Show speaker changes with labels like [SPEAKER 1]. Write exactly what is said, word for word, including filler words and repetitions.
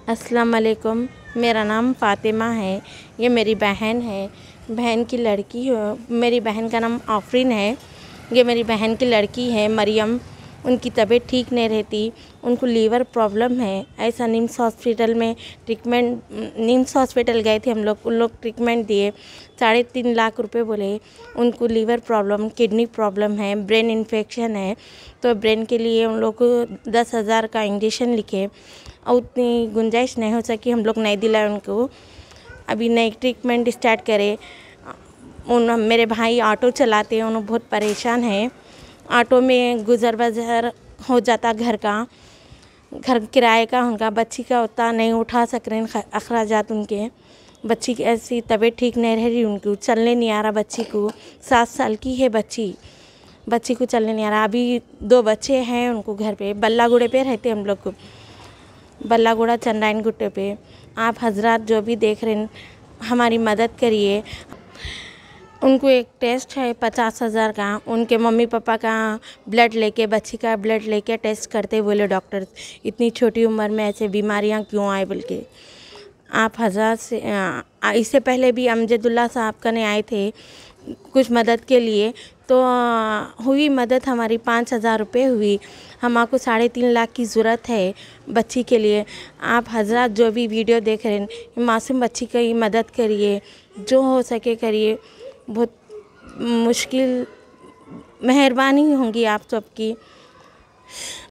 [SPEAKER 1] अस्सलाम वालेकुम। मेरा नाम फ़ातिमा है। ये मेरी बहन है, बहन की लड़की है। मेरी बहन का नाम आफरीन है। ये मेरी बहन की लड़की है मरियम। उनकी तबीयत ठीक नहीं रहती, उनको लीवर प्रॉब्लम है। ऐसा निम्स हॉस्पिटल में ट्रीटमेंट निम्स हॉस्पिटल गए थे हम लोग। उन लोग ट्रीटमेंट दिए, साढ़े तीन लाख रुपए बोले। उनको लीवर प्रॉब्लम, किडनी प्रॉब्लम है, ब्रेन इन्फेक्शन है। तो ब्रेन के लिए उन लोग को दस हज़ार का इंजेक्शन लिखे और उतनी गुंजाइश नहीं हो सकी, हम लोग नहीं दिलाए उनको। अभी नई ट्रीटमेंट स्टार्ट करे। उन मेरे भाई ऑटो चलाते हैं, उन्हें बहुत परेशान है। ऑटो में गुजर बजर हो जाता, घर का घर किराए का उनका, बच्ची का उतना नहीं उठा सक रहे हैं अखराजात उनके। बच्ची की ऐसी तबीयत ठीक नहीं रह रही, उनको चलने नहीं आ रहा। बच्ची को सात साल की है बच्ची बच्ची को चलने नहीं आ रहा। अभी दो बच्चे हैं उनको घर पे, बल्लागुड़े पे रहते हम लोग को, बल्लागुड़ा चंदाइन गुट्टे पे। आप हजरात जो भी देख रहे हैं, हमारी मदद करिए। उनको एक टेस्ट है पचास हज़ार का, उनके मम्मी पापा का ब्लड लेके, बच्ची का ब्लड लेके टेस्ट करते बोले डॉक्टर, इतनी छोटी उम्र में ऐसे बीमारियां क्यों आए बोल के। आप हज़ार से इससे पहले भी अमजदुल्ला साहब कने आए थे कुछ मदद के लिए, तो हुई मदद हमारी, पाँच हज़ार रुपये हुई। हमको साढ़े तीन लाख की ज़रूरत है बच्ची के लिए। आप हजरात जो भी वीडियो देख रहे हैं, मासूम बच्ची की मदद करिए, जो हो सके करिए। बहुत मुश्किल, मेहरबानी होंगी आप सबकी।